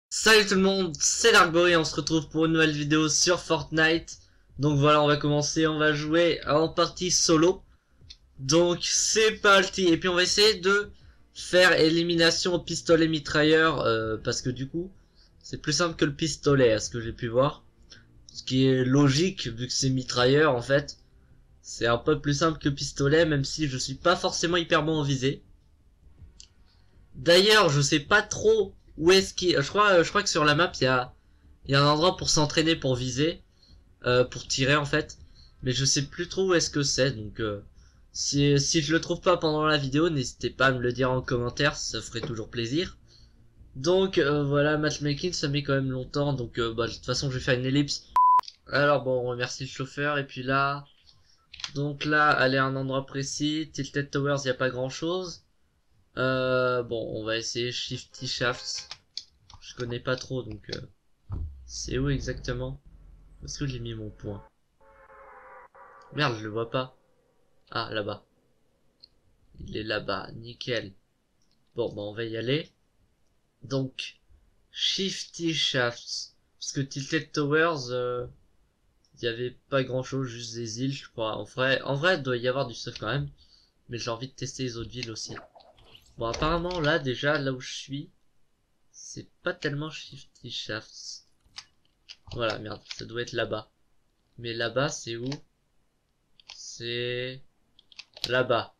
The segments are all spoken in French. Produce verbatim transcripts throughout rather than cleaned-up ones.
Salut tout le monde, c'est Largo et on se retrouve pour une nouvelle vidéo sur Fortnite. Donc voilà, on va commencer, on va jouer en partie solo. Donc c'est parti, et puis on va essayer de faire élimination au pistolet mitrailleur, euh, parce que du coup, c'est plus simple que le pistolet, à ce que j'ai pu voir. Ce qui est logique, vu que c'est mitrailleur en fait. C'est un peu plus simple que pistolet, même si je suis pas forcément hyper bon en visée. D'ailleurs, je sais pas trop où est-ce qu'il... Je crois, je crois que sur la map, il y a, il y a un endroit pour s'entraîner, pour viser, euh, pour tirer en fait. Mais je sais plus trop où est-ce que c'est, donc euh, si, si je le trouve pas pendant la vidéo, n'hésitez pas à me le dire en commentaire, ça ferait toujours plaisir. Donc euh, voilà, matchmaking, ça met quand même longtemps, donc euh, bah, de toute façon je vais faire une ellipse. Alors bon, on remercie le chauffeur, et puis là... Donc là, aller à un endroit précis, Tilted Towers, il n'y a pas grand chose. Euh, bon, on va essayer Shifty Shafts. Je connais pas trop, donc euh, c'est où exactement? Où est-ce que j'ai mis mon point? Merde, je le vois pas. Ah, là-bas. Il est là-bas, nickel. Bon, bah on va y aller. Donc, Shifty Shafts. Parce que Tilted Towers, euh, il y avait pas grand-chose, juste des îles, je crois. En vrai, en vrai, il doit y avoir du stuff quand même. Mais j'ai envie de tester les autres villes aussi. Bon, apparemment, là, déjà, là où je suis, c'est pas tellement Shifty Shafts. Voilà, merde, ça doit être là-bas. Mais là-bas, c'est où? C'est là-bas.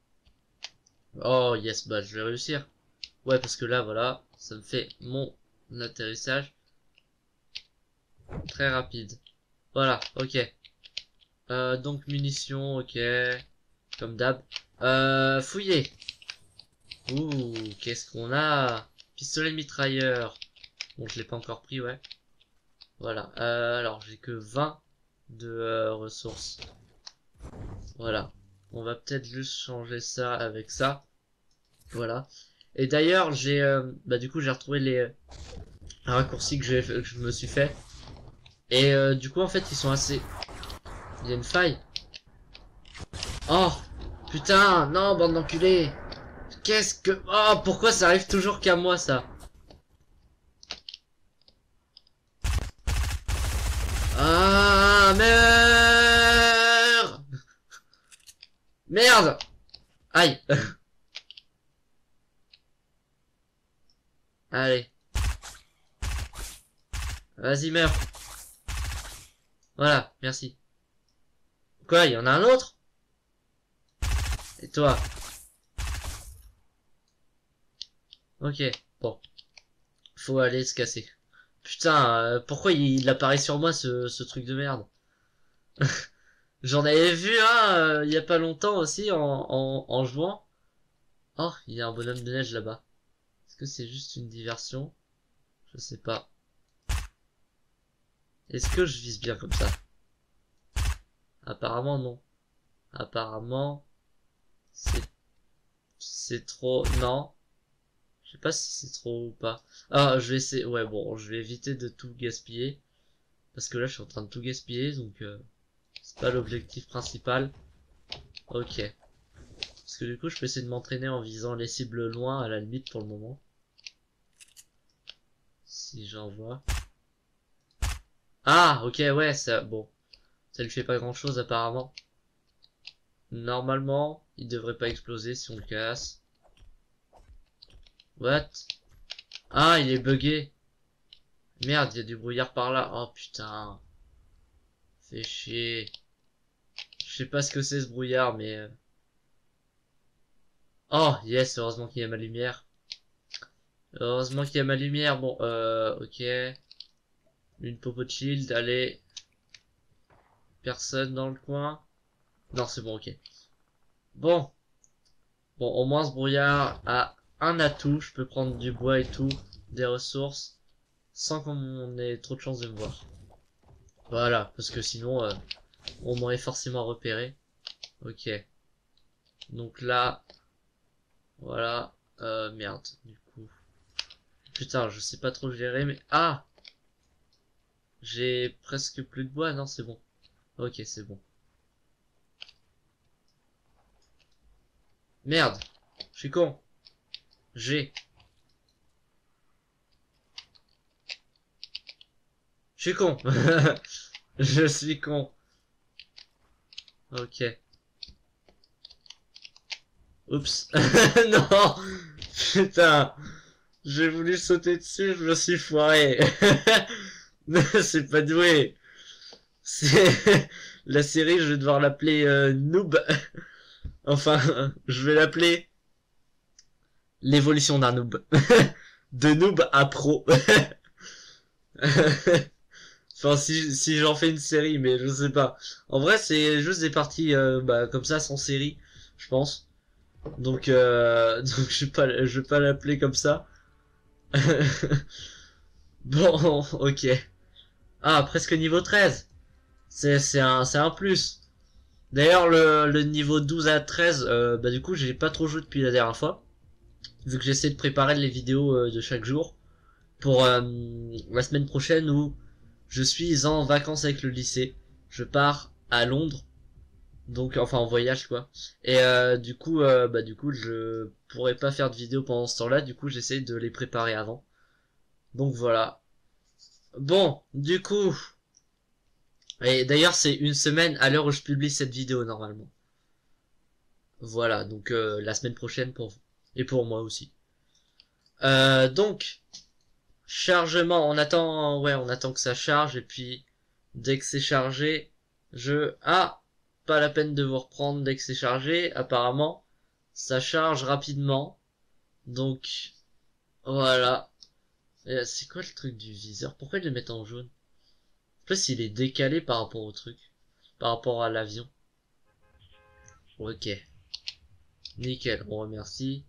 Oh yes, bah je vais réussir. Ouais, parce que là, voilà, ça me fait mon atterrissage très rapide. Voilà, ok. Euh, donc munitions, ok. Comme d'hab. Euh, fouiller. Ouh, qu'est-ce qu'on a? Pistolet mitrailleur. Bon, je l'ai pas encore pris, ouais. Voilà. Euh, alors, j'ai que vingt de euh, ressources. Voilà. On va peut-être juste changer ça avec ça. Voilà. Et d'ailleurs, j'ai, euh, bah du coup, j'ai retrouvé les raccourcis que, j'ai, que je me suis fait. Et euh, du coup, en fait, ils sont assez... Il y a une faille. Oh, putain, non, bande d'enculés. Qu'est-ce que... Oh, pourquoi ça arrive toujours qu'à moi, ça? Ah, merde. Merde. Aïe. Allez. Vas-y, meurs. Voilà, merci. Quoi, il y en a un autre? Et toi? Ok, bon. Faut aller se casser. Putain, euh, pourquoi il, il apparaît sur moi, ce, ce truc de merde? J'en avais vu un euh, il y a pas longtemps aussi en, en, en jouant. Oh, il y a un bonhomme de neige là-bas. Est-ce que c'est juste une diversion? Je sais pas. Est-ce que je vise bien comme ça? Apparemment non. Apparemment c'est c'est trop... Non. Je sais pas si c'est trop ou pas. Ah, je vais essayer... Ouais, bon, je vais éviter de tout gaspiller. Parce que là, je suis en train de tout gaspiller, donc... Euh, c'est pas l'objectif principal. Ok. Parce que du coup, je peux essayer de m'entraîner en visant les cibles loin, à la limite, pour le moment. Si j'en vois. Ah, ok, ouais, ça... Bon. Ça lui fait pas grand chose apparemment. Normalement, il devrait pas exploser si on le casse. What? Ah, il est buggé. Merde, il y a du brouillard par là. Oh putain. Fait chier. Je sais pas ce que c'est ce brouillard, mais... euh, Oh, yes, heureusement qu'il y a ma lumière. Heureusement qu'il y a ma lumière. Bon, euh, ok. Une popo de shield, allez. Personne dans le coin. Non, c'est bon, ok. Bon. Bon, au moins ce brouillard a un atout. Je peux prendre du bois et tout. Des ressources. Sans qu'on ait trop de chance de me voir. Voilà, parce que sinon, euh, on m'aurait forcément repéré. Ok. Donc là, voilà. Euh, merde, du coup. Putain, je sais pas trop gérer, mais... Ah! J'ai presque plus de bois, non, c'est bon. Ok, c'est bon. Merde! Je suis con. J'ai. suis con. Je suis con. Ok. Oups. Non. Putain. J'ai voulu sauter dessus, je me suis foiré. C'est pas doué. C'est la série, je vais devoir l'appeler euh, Noob. Enfin, je vais l'appeler l'évolution d'un noob. De noob à pro. Enfin, si, si j'en fais une série, mais je sais pas. En vrai, c'est juste des parties euh, bah, comme ça, sans série, je pense. Donc, euh, donc je vais pas, je vais pas l'appeler comme ça. Bon, ok. Ah, presque niveau treize. C'est, c'est un, c'est un plus. D'ailleurs, le, le niveau douze à treize, euh, bah du coup, j'ai pas trop joué depuis la dernière fois. Vu que j'essaie de préparer les vidéos euh, de chaque jour. Pour euh, la semaine prochaine où je suis en vacances avec le lycée. Je pars à Londres. Donc, enfin, en voyage, quoi. Et euh, du coup, euh, bah du coup, je pourrais pas faire de vidéo pendant ce temps-là. Du coup, j'essaie de les préparer avant. Donc voilà. Bon, du coup... Et d'ailleurs, c'est une semaine à l'heure où je publie cette vidéo, normalement. Voilà, donc euh, la semaine prochaine pour vous. Et pour moi aussi. Euh, donc, chargement, on attend, ouais, on attend que ça charge, et puis, dès que c'est chargé, je... Ah, pas la peine de vous reprendre dès que c'est chargé, apparemment, ça charge rapidement. Donc, voilà. C'est quoi le truc du viseur? Pourquoi ils le mettent en jaune? En plus, il est décalé par rapport au truc. Par rapport à l'avion. Ok. Nickel, on remercie.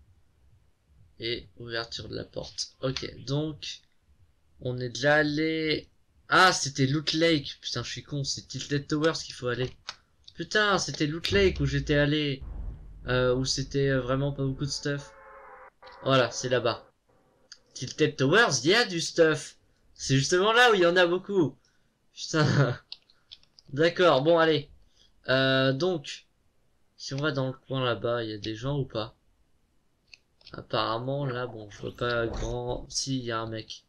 Et ouverture de la porte. Ok, donc on est déjà allé... Ah, c'était Loot Lake. Putain, je suis con, c'est Tilted Towers qu'il faut aller. Putain, c'était Loot Lake où j'étais allé. Euh, où c'était vraiment pas beaucoup de stuff. Voilà, c'est là-bas. Tilted Towers, il y a du stuff. C'est justement là où il y en a beaucoup. Putain. D'accord, bon, allez. Euh, donc, si on va dans le coin là-bas, il y a des gens ou pas? Apparemment, là, bon, je vois pas grand... Si, il y a un mec.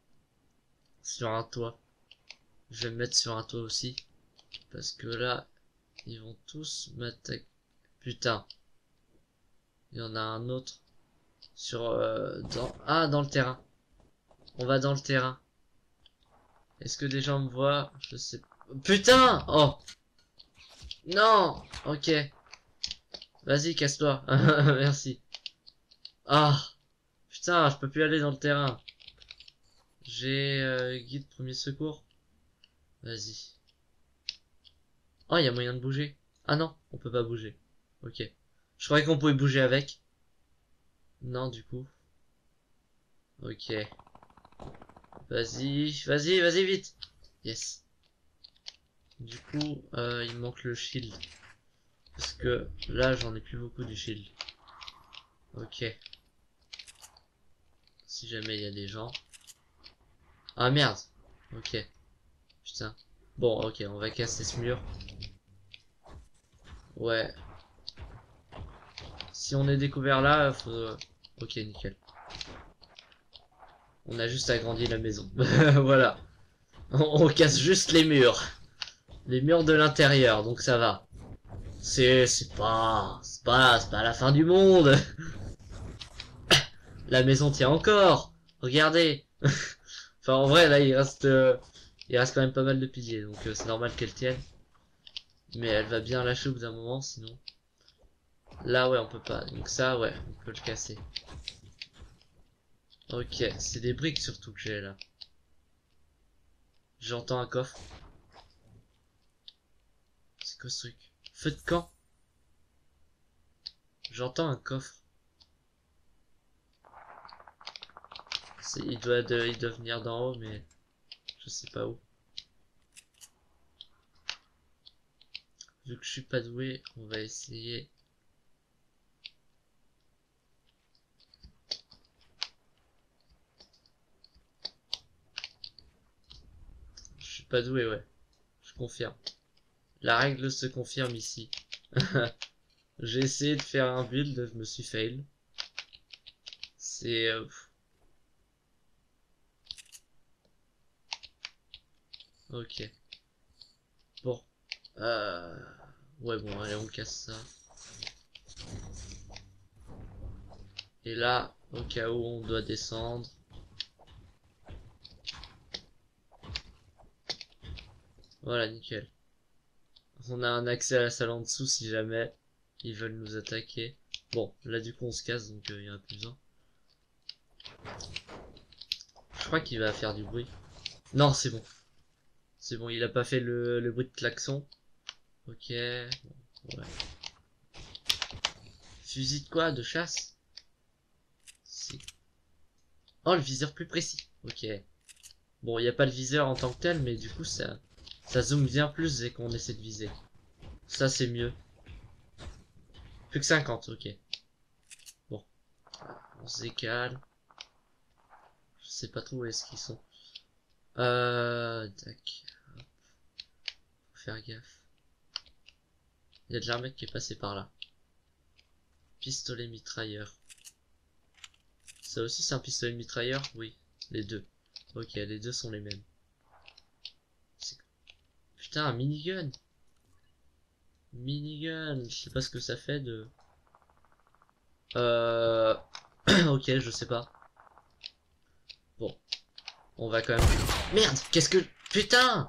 Sur un toit. Je vais me mettre sur un toit aussi. Parce que là, ils vont tous m'attaquer. Putain. Il y en a un autre. Sur... Euh, dans... Ah, dans le terrain. On va dans le terrain. Est-ce que des gens me voient? Je sais... Putain! Oh! Non! Ok. Vas-y, casse-toi. Merci. Ah! Putain, je peux plus aller dans le terrain. J'ai euh, guide premier secours. Vas-y. Oh, il y a moyen de bouger. Ah non, on peut pas bouger. Ok. Je croyais qu'on pouvait bouger avec. Non, du coup. Ok. Vas-y, vas-y, vas-y, vite. Yes. Du coup, euh, il manque le shield. Parce que là, j'en ai plus beaucoup du shield. Ok. Si jamais il y a des gens. Ah merde. Ok. Putain. Bon, ok, on va casser ce mur. Ouais. Si on est découvert là, faut... Ok, nickel. On a juste agrandi la maison. Voilà. On, on casse juste les murs. Les murs de l'intérieur, donc ça va. C'est c'est pas c'est pas c'est pas la fin du monde. La maison tient encore. Regardez. Enfin en vrai là il reste euh, il reste quand même pas mal de piliers donc euh, c'est normal qu'elle tienne. Mais elle va bien lâcher au bout d'un moment sinon. Là ouais on peut pas. Donc ça ouais on peut le casser. Ok c'est des briques surtout que j'ai là. J'entends un coffre. C'est quoi ce truc? Feu de camp. J'entends un coffre. Il doit, de, il doit venir d'en haut, mais je sais pas où. Vu que je suis pas doué, on va essayer. Je suis pas doué, ouais. Je confirme. La règle se confirme ici. J'ai essayé de faire un build, je me suis fail. C'est... Euh... Ok. Bon. Euh... Ouais, bon, allez, on casse ça. Et là, au cas où on doit descendre. Voilà, nickel. On a un accès à la salle en dessous si jamais ils veulent nous attaquer. Bon, là du coup on se casse, donc il euh, y en a plus besoin. Je crois qu'il va faire du bruit. Non, c'est bon. C'est bon, il a pas fait le, le bruit de klaxon. Ok. Bon, ouais. Fusil de quoi? De chasse? Oh, le viseur plus précis. Ok. Bon, il n'y a pas le viseur en tant que tel, mais du coup ça, ça zoome bien plus dès qu'on essaie de viser. Ça c'est mieux. Plus que cinquante, ok. Bon. On se décale. Je sais pas trop où est-ce qu'ils sont. Euh... Tac. Faut faire gaffe. Il y a déjà un mec qui est passé par là. Pistolet mitrailleur. Ça aussi c'est un pistolet mitrailleur? Oui. Les deux. Ok, les deux sont les mêmes. Putain, un minigun. Minigun. Je sais pas ce que ça fait de... Euh... ok, je sais pas. Bon. On va quand même... Merde, qu'est-ce que... Putain.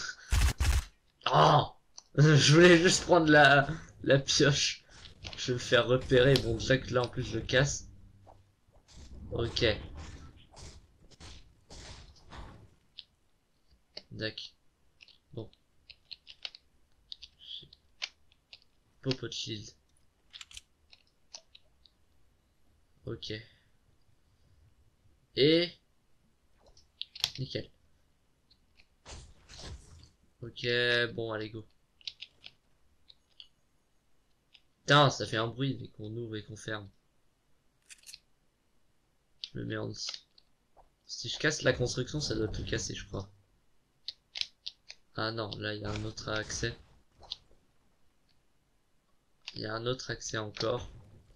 Oh. Je voulais juste prendre la, la pioche. Je vais me faire repérer. Bon, déjà que là en plus je casse. Ok. D'accord. Bon. Popo de shield. Ok. Et... Nickel. Ok, bon, allez, go. Putain, ça fait un bruit dès qu'on ouvre et qu'on ferme. Je me mets en dessous. Si je casse la construction, ça doit tout casser, je crois. Ah non, là, il y a un autre accès. Il y a un autre accès encore.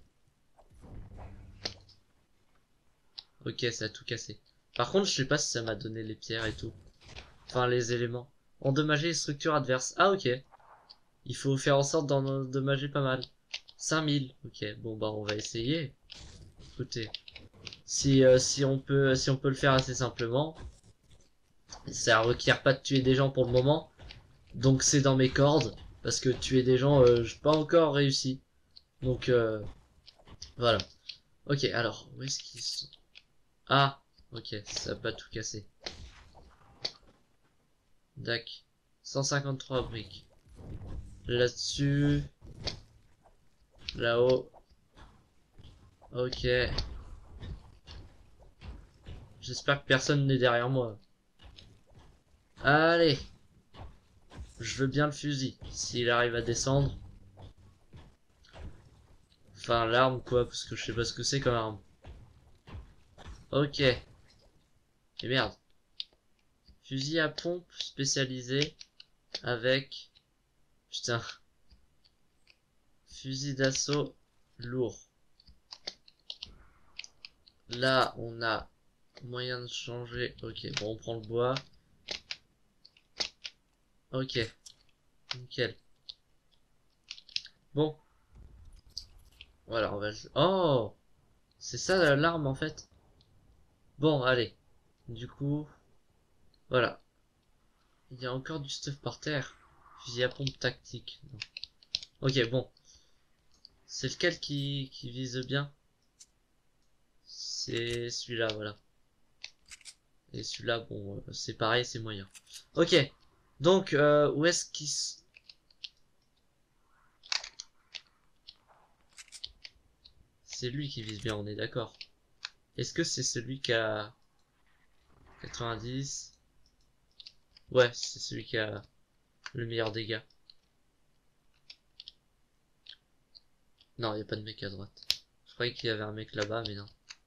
Ok, ça a tout cassé. Par contre, je sais pas si ça m'a donné les pierres et tout. Enfin, les éléments. Endommager les structures adverses. Ah, ok. Il faut faire en sorte d'en endommager pas mal. cinq mille. Ok, bon, bah, on va essayer. Écoutez. Si, euh, si on peut, si on peut le faire assez simplement. Ça requiert pas de tuer des gens pour le moment. Donc, c'est dans mes cordes. Parce que tuer des gens, euh, j'ai pas encore réussi. Donc, euh, voilà. Ok, alors, où est-ce qu'ils sont? Ah, ok, ça a pas tout cassé. Dac. cent cinquante-trois briques. Là-dessus. Là-haut. Ok. J'espère que personne n'est derrière moi. Allez. Je veux bien le fusil. S'il arrive à descendre. Enfin, l'arme, quoi, parce que je sais pas ce que c'est comme arme. Ok. Et merde. Fusil à pompe spécialisé. Avec... Putain. Fusil d'assaut lourd. Là, on a moyen de changer. Ok, bon, on prend le bois. Ok. Nickel. Bon. Voilà, on va... Oh! C'est ça l'arme, en fait. Bon, allez. Du coup... Voilà. Il y a encore du stuff par terre. Fusil à pompe tactique. Non. Ok, bon. C'est lequel qui, qui vise bien? C'est celui-là, voilà. Et celui-là, bon, euh, c'est pareil, c'est moyen. Ok. Donc, euh, où est-ce qu'il... C'est lui qui vise bien, on est d'accord. Est-ce que c'est celui qui a... quatre-vingt-dix? Ouais, c'est celui qui a le meilleur dégât. Non, il n'y a pas de mec à droite. Je croyais qu'il y avait un mec là-bas, mais non.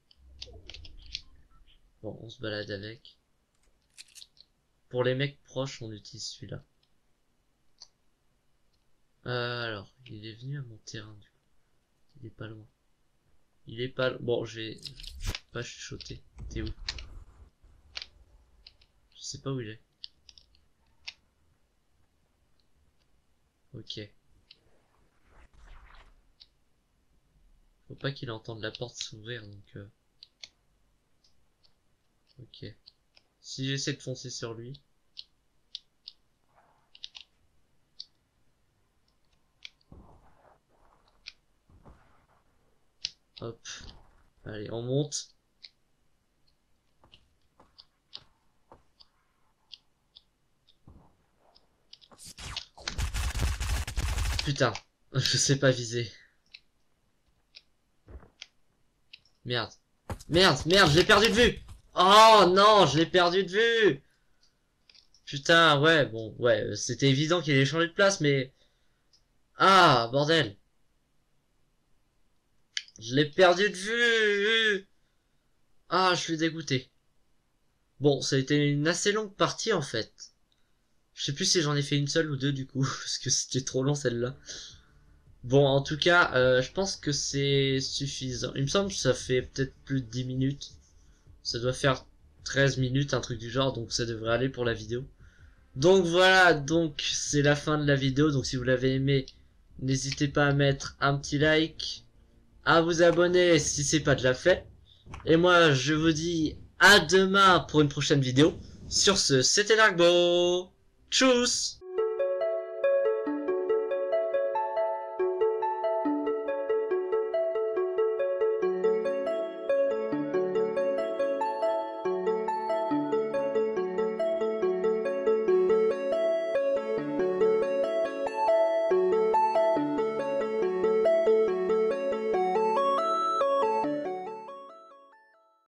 Bon, on se balade avec. Pour les mecs proches, on utilise celui-là. Euh, alors, il est venu à mon terrain, du coup. Il est pas loin. Il est pas... Bon, je vais pas chuchoter. T'es où? Je sais pas où il est. Ok. Faut pas qu'il entende la porte s'ouvrir, donc... Euh... Ok. Si j'essaie de foncer sur lui... Hop. Allez, on monte. Putain, je sais pas viser. Merde. Merde, merde, je l'ai perdu de vue. Oh non, je l'ai perdu de vue. Putain, ouais, bon, ouais, c'était évident qu'il allait changer de place, mais... Ah, bordel. Je l'ai perdu de vue. Ah, je suis dégoûté. Bon, ça a été une assez longue partie, en fait. Je sais plus si j'en ai fait une seule ou deux, du coup, parce que c'était trop long, celle-là. Bon, en tout cas, euh, je pense que c'est suffisant. Il me semble que ça fait peut-être plus de dix minutes. Ça doit faire treize minutes, un truc du genre, donc ça devrait aller pour la vidéo. Donc voilà, donc c'est la fin de la vidéo. Donc si vous l'avez aimé, n'hésitez pas à mettre un petit like, à vous abonner si c'est pas déjà fait. Et moi, je vous dis à demain pour une prochaine vidéo. Sur ce, c'était Largo. Tchuss!